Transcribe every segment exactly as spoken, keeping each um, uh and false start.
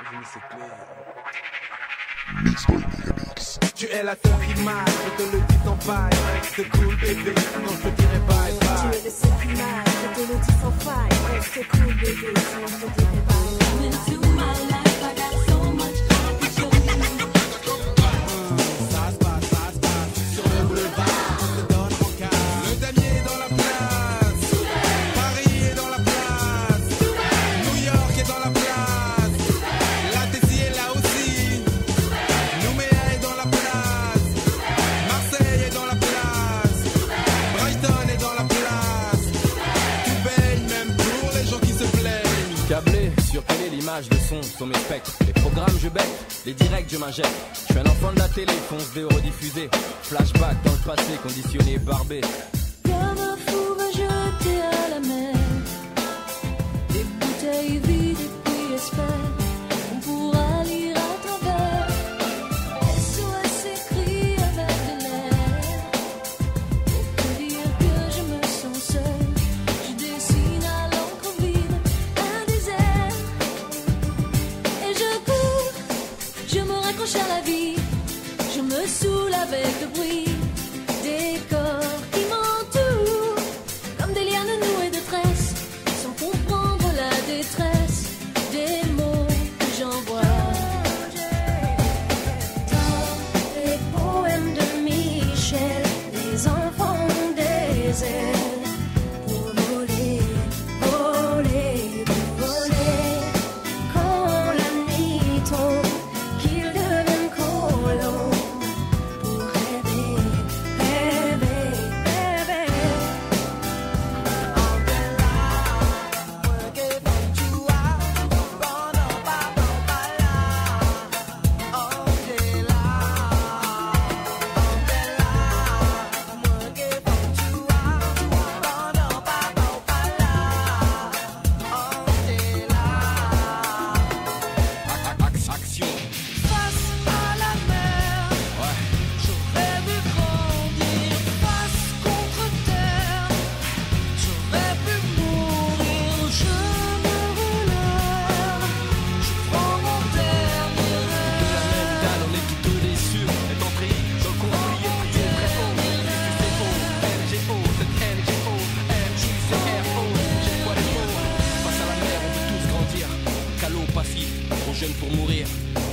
devenu ses plaies. Mix by Megamix. Tu es la seule image, je te le dis sans faille. Reste cool bébé, sinon je te dirai bye bye. Tu es la seule image, je te le dis sans faille. Reste cool bébé, sinon je te dirai bye bye. Into my life, I got so much to show you. Ça se passe, ça se passe, sur le boulevard, on se donne en cas. Le damier est dans la place, Paris est dans la place, New York est dans la place, la Tessie est là aussi, Nouméa est dans la place, Marseille est dans la place, Brighton est dans la place. Tu baignes même pour les gens qui se plaignent. Câblé, sur télé, l'image, le son sont mes spectres. Les programmes, je bête, les directs, je m'injecte. Je suis un enfant de la télé, fonce des rediffusés. Flashback dans le passé, conditionné, barbé. Comme un fou va jeter à la mer des bouteilles vides et puis espère on pourra lire à travers. S O S écrit avec de l'air pour te dire que je me sens seule. Je dessine à l'encre vide un désert et je cours, je me raccroche à la vie, je me saoule avec le bruit des corps qui m'entourent, comme des lianes nouées de tresses, sans comprendre la détresse des mots que j'envoie. Dans les poèmes de Michel, les enfants ont des ailes pour voler, voler, voler. Quand la nuit tombe, qu'ils deviennent colons. Pour rêver, rêver, rêver. Action. Face à la mer, Ouais. j'aurais vu grandir. Face contre terre, j'aurais pu mourir. Je me relève, je prends mon dernier De la même rêve. dalle, on est tous déçus. Est entré dans le conflit et prié très fort. F U C O, N G O, c'est N G O, M J C R O. J'ai quoi les mots. Face à la mer, on veut tous grandir. Calot passif, trop jeune pour mourir.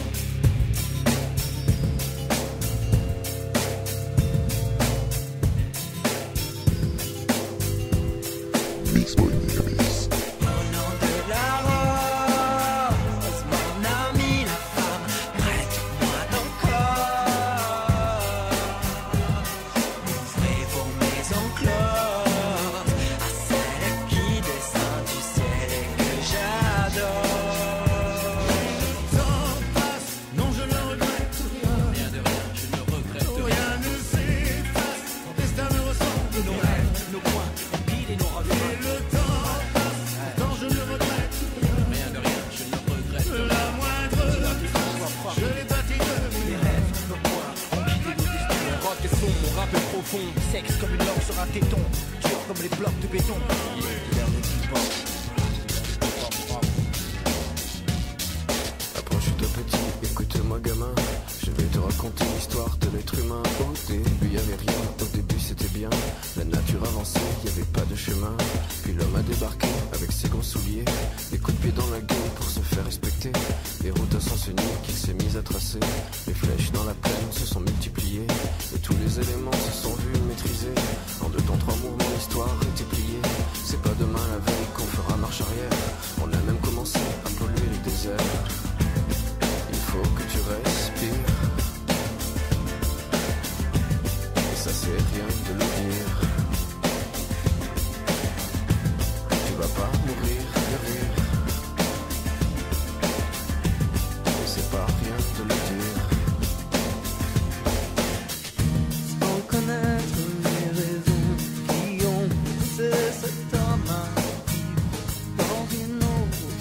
Mix by Megamix. Au nom de la rose, mon ami la femme, prête-moi ton corps. Ouvrez vos maisons closes à celle qui descend du ciel et que j'adore. Temps passe, non je ne regrette rien. Rien de rien, je ne regrette rien. Rien ne s'efface, mon destin me ressemble. Nos rêves, nos points, nos piles et nos Et ravins. le temps passe, pourtant je ne regrette rien. Rien de rien, je ne regrette rien. La moindre, je l'ai bâti de mes Mes rêves, nos points, empiler nos destins. Mon rock est sombre, mon rap est profond. Sexe comme une langue sur un téton. Dur comme les blocs de béton. Approche-toi petit, écoute-moi gamin. Je vais te raconter l'histoire de l'être humain. Au début y avait rien, au début c'était bien. La nature avançait, y avait pas de chemin. Puis l'homme a débarqué avec ses gros souliers. Des coups de pied dans la gueule pour se faire respecter. Des routes à sens unique qu'il s'est mis à tracer. Les flèches dans la plaine se sont multipliées. Et tous les éléments se sont vus maîtrisés. En deux temps, trois mouvements, l'histoire était pliée. C'est pas demain la veille qu'on fera marche arrière. On a même commencé à polluer les déserts. Il faut que tu respires. Et ça c'est rien de le dire. Tu vas pas mourir de rire. Et c'est pas rien de le dire. Sans connaître les raisons qui ont poussé cet homme à vivre dans une autre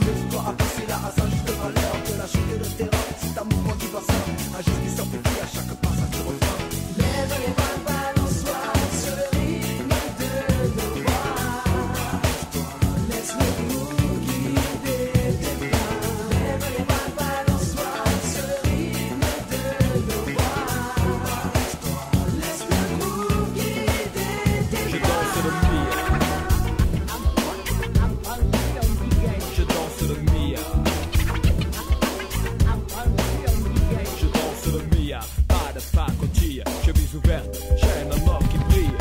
Amuse-toi à passer là à sa juste valeur. De la chute et le terrain, c'est un mouvement qui va ça. Un geste qui s'amplifie à chaque pas, ça se refrain. Lève les bras, balance-toi sur le rythme de nos voix. Laisse le groove guider tes pas. Lève les bras, balance-toi sur le rythme de nos voix. Laisse le groove guider tes Je pas. danse le Mia. Je danse le Mia. Je danse le Mia. Pas de pacotille, chemise ouverte, chaîne à mort qui brille.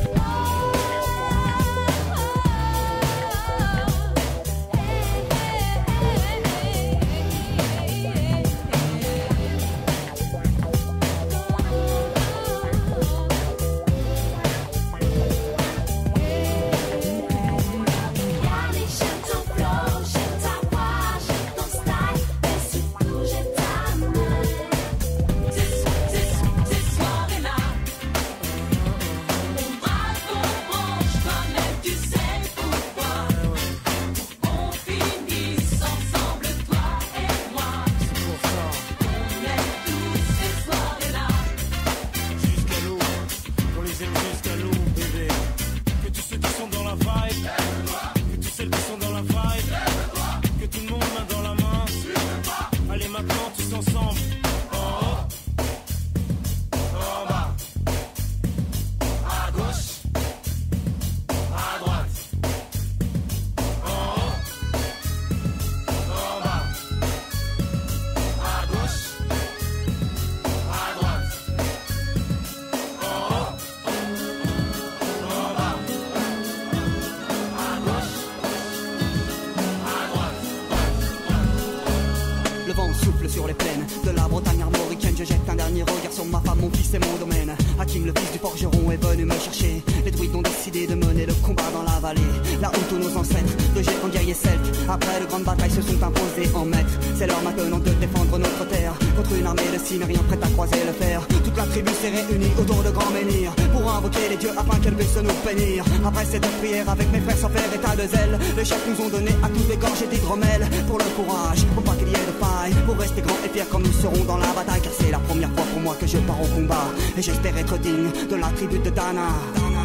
Allez, j'aime ton flow, j'aime ta voix, j'aime ton style, mais surtout j'aime ta main. Ces so- ces so- ces soirées-là, on braque, on branche, toi-même tu sais pourquoi. On finisse ensemble, toi et moi. On aime tous ces soirées-là. Jusqu'à l'eau, on les aime jusqu'à l'eau, bébé. Que tous ceux qui sont dans la vibe, que tous celles qui sont dans la vibe, que tout le monde main dans la main. Allez maintenant tous ensemble. En haut, en bas, à gauche, à droite. En haut, en bas, à gauche, à droite. En haut, en bas, à gauche, à droite. Le vent souffle sur les plaines de la Bretagne armoricaine. Je jette un dernier regard sur ma femme, mon fils et mon domaine. Hakim, le fils du forgeron, est venu me chercher. Les druides ont décidé de mener le combat dans la vallée. Là où tous nos ancêtres, de géants guerriers celtes, après de grandes batailles se sont imposés en maîtres. C'est l'heure maintenant de défendre notre terre contre une armée de Cimmériens prête à croiser le fer. Toute la tribu s'est réunie autour de grands menhirs pour invoquer les dieux afin qu'elle puisse nous bénir. Après cette prière avec mes frères sans faire état de zèle, les chefs nous ont donné à tous des gorges et d'hydromel. Pour le courage, pour pas qu'il y ait de faille, pour rester grands et fiers quand nous serons dans la bataille. Car c'est la première fois pour moi que je pars au combat, et j'espère être digne de la tribu de Dana. Dana.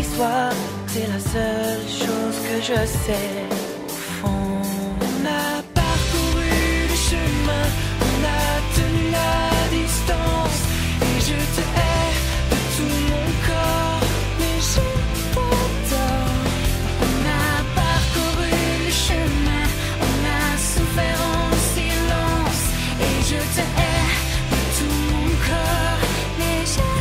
l'histoire, c'est la seule chose que je sais. Au fond, on a parcouru le chemin, on a tenu la distance. Et je te hais de tout mon corps, mais je t'adore. On a parcouru le chemin, on a souffert en silence. Et je te hais de tout mon corps, mais je t'adore.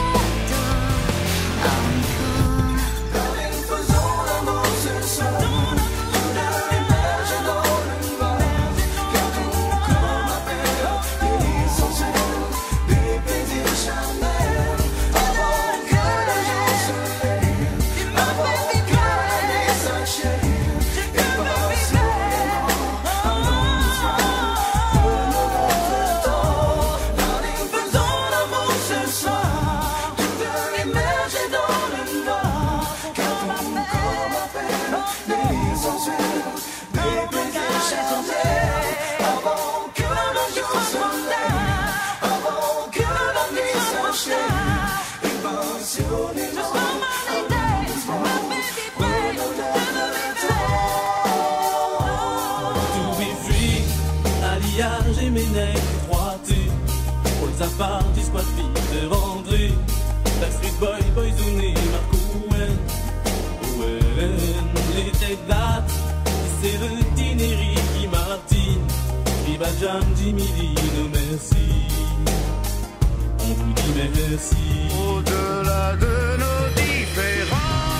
Party squad fille de Vendry, Backstreet Boy, Boyzone, Marco Owen, Owen, les Take That, c'est le dîner Ricky Martin, Viva Jam, Jimmy Dean, merci, on vous dit merci. Au-delà de nos différences,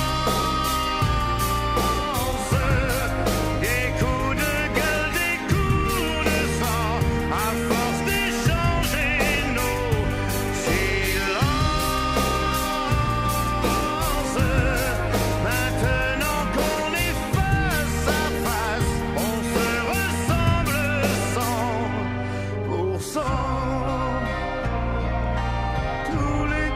des coups de gueule, des coups de sang, à force d'échanger nos silences. Maintenant qu'on est face à face, on se ressemble cent pour cent. Tous les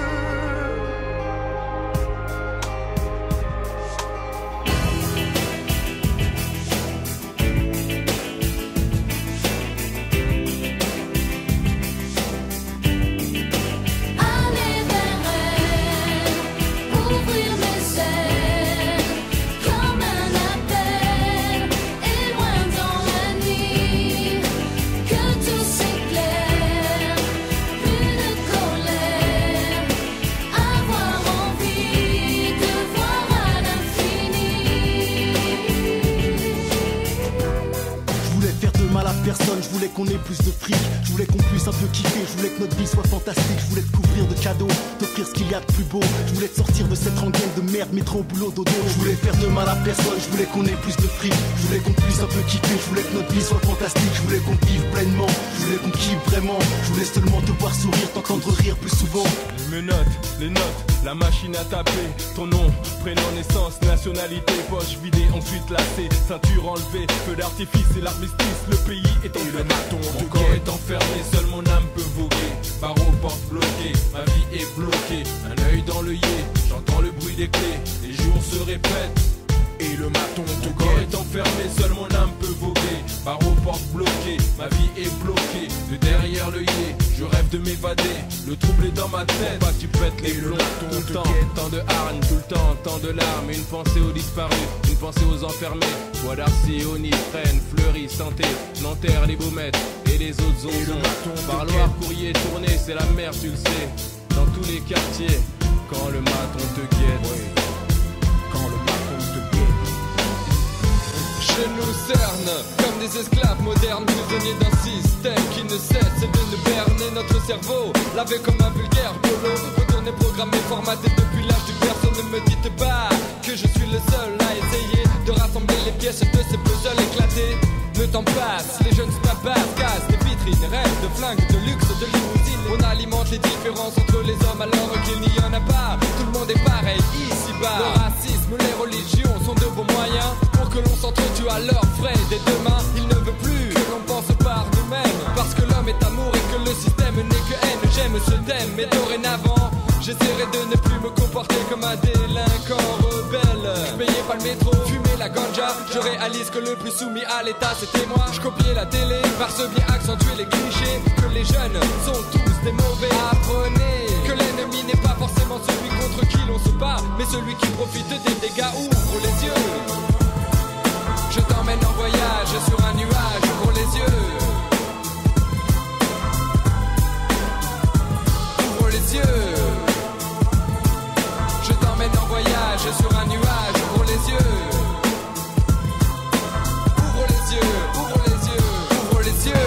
Aller vers elle, ouvrir mes ailes, comme un appel, et loin dans la nuit, que tout s'éclaire, plus de colère, avoir envie de voir à l'infini. Je voulais faire de mal à personne, je voulais qu'on ait plus de fric, je voulais qu'on puisse un peu kiffer, je voulais que notre vie soit fantastique, je voulais te couvrir de cadeaux, t'offrir ce qu'il y a de plus beau, je voulais te sortir de cette rengaine de merde, métro au boulot dodo. Je voulais faire de mal à personne, je voulais qu'on ait plus de fric, je voulais qu'on puisse un peu kiffer, je voulais que notre vie soit fantastique, je voulais qu'on vive pleinement, je voulais qu'on kiffe vraiment, je voulais seulement te voir sourire, t'entendre rire plus souvent. Les menottes, les notes, la machine à taper, ton nom, prénom, naissance, nationalité, poche vidée, ensuite lacée, ceinture enlevée, feu d'artifice et l'armistice, le pays est en fête. Mon corps est enfermé, seule mon âme peut voguer, barreaux, portes bloquées, ma vie est bloquée, un œil dans l'œillet, j'entends le bruit des clés, les jours se répètent. Et le maton, ton corps est enfermé, seule mon âme peut voguer. Barreaux, portes bloquées, ma vie est bloquée. De derrière l'œillet, je rêve de m'évader. Le trouble est dans ma tête, pas tu pètes les plombs. Tout le temps, tant de hargne, tout le temps, tant de larmes. Une pensée aux disparus, une pensée aux enfermés. Bois d'Arcy, Onis, Rennes, Fleury, Santé, Nanterre, les Baumettes et les autres zones. Parloir, courrier, tourner, c'est la mer, tu le sais. Dans tous les quartiers, quand le maton te guette. Oui. Quand le maton te guette. Je nous cerne comme des esclaves modernes, prisonniers d'un système qui ne cesse de nous berner notre cerveau, lavé comme un vulgaire polo, retourné, programmé, formaté depuis l'âge du personne. Ne me dites pas que je suis le seul à essayer de rassembler les pièces de ces puzzles éclatés. Le temps passe, les jeunes snappers cassent des vitrines, rêvent de flingues, de luxe, de limousines. On alimente les différences entre les hommes alors qu'il n'y en a pas. Tout le monde est pareil ici-bas. Le racisme, les religions sont de bons moyens pour que l'on s'entretue à leurs frais. Dès demain, il ne veut plus que l'on pense par nous-mêmes, parce que l'homme est amour et que le système n'est que haine. J'aime ce thème, mais dorénavant j'essaierai de ne plus me comporter comme un délinquant rebelle. Je payais pas le métro, fumais la ganja. Je réalise que le plus soumis à l'état c'était moi. Je copiais la télé, par ce biais accentuer les clichés, que les jeunes sont tous des mauvais. Apprenez que l'ennemi n'est pas forcément celui qu'on contre qui l'on se bat, mais celui qui profite des dégâts. Ouvre les yeux, je t'emmène en voyage sur un nuage. Ouvre les yeux, ouvre les yeux, je t'emmène en voyage sur un nuage. Ouvre les yeux, ouvre les yeux, ouvre les yeux, ouvre les yeux.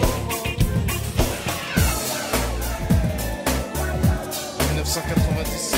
mille neuf cent quatre-vingt-dix.